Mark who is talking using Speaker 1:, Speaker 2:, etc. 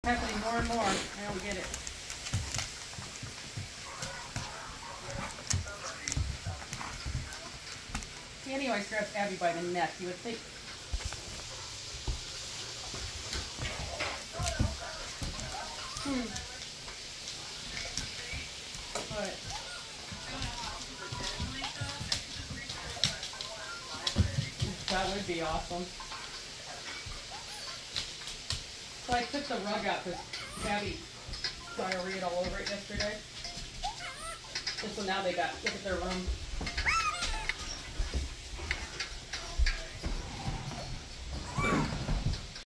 Speaker 1: happening more and more. I don't get it. Annie always grabs Abby by the neck. You would think. But that would be awesome. So I took the rug out because Abby diarrheaed all over it yesterday. And so now they got, look at their room.